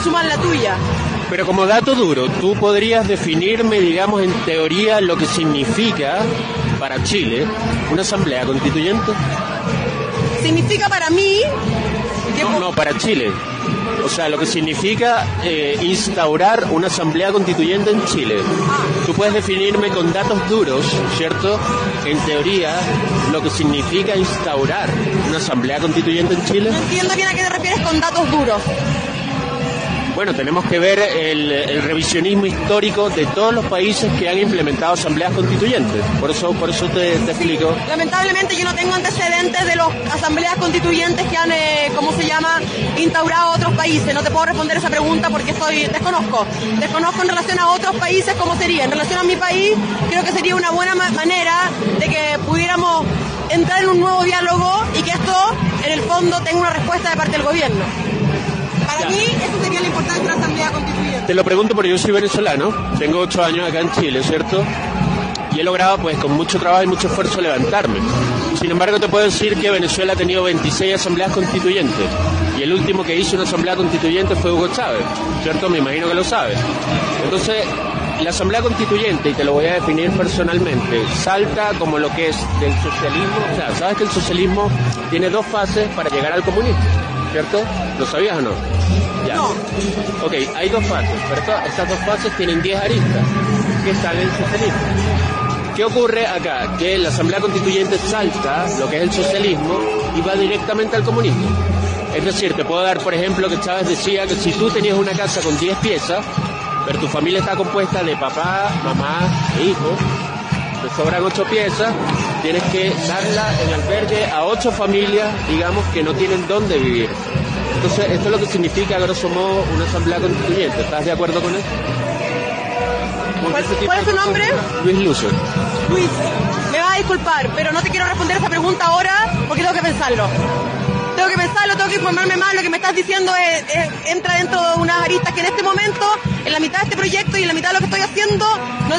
asuman la tuya. Pero como dato duro, ¿tú podrías definirme, digamos, en teoría lo que significa para Chile una asamblea constituyente? Significa para mí... No, para Chile. O sea, lo que significa instaurar una asamblea constituyente en Chile. Tú puedes definirme con datos duros, ¿cierto? En teoría, lo que significa instaurar una asamblea constituyente en Chile. No entiendo bien a qué te refieres con datos duros. Bueno, tenemos que ver el revisionismo histórico de todos los países que han implementado asambleas constituyentes. Por eso te explico. Lamentablemente yo no tengo antecedentes de las asambleas constituyentes que han, instaurado otros países. No te puedo responder esa pregunta porque desconozco. Desconozco en relación a otros países cómo sería. En relación a mi país, creo que sería una buena manera de que pudiéramos entrar en un nuevo diálogo y que esto, en el fondo, tenga una respuesta de parte del gobierno. Para mí, eso sería la importancia de una asamblea constituyente. Te lo pregunto porque yo soy venezolano, tengo 8 años acá en Chile, ¿cierto? Y he logrado, pues, con mucho trabajo y mucho esfuerzo levantarme. Sin embargo, te puedo decir que Venezuela ha tenido 26 asambleas constituyentes. Y el último que hizo una asamblea constituyente fue Hugo Chávez, ¿cierto? Me imagino que lo sabes. Entonces, la asamblea constituyente, y te lo voy a definir personalmente, salta como lo que es del socialismo. O sea, sabes que el socialismo tiene 2 fases para llegar al comunismo, ¿cierto? ¿Lo sabías o no? Ya. No. Ok, hay 2 fases, ¿cierto? Estas 2 fases tienen 10 aristas que están en el socialismo. ¿Qué ocurre acá? Que la Asamblea Constituyente salta lo que es el socialismo y va directamente al comunismo. Es decir, te puedo dar, por ejemplo, que Chávez decía que si tú tenías una casa con 10 piezas, pero tu familia está compuesta de papá, mamá e hijo, te sobran 8 piezas, tienes que darla en albergue a 8 familias, digamos, que no tienen dónde vivir. Entonces, esto es lo que significa, a grosso modo, una asamblea constituyente. ¿Estás de acuerdo con eso? ¿Cuál es tu nombre? Luis Lucio. Luis, me vas a disculpar, pero no te quiero responder esa pregunta ahora porque tengo que pensarlo. Tengo que informarme más. Lo que me estás diciendo entra dentro de unas aristas que en este momento, en la mitad de este proyecto y en la mitad de lo que estoy haciendo, no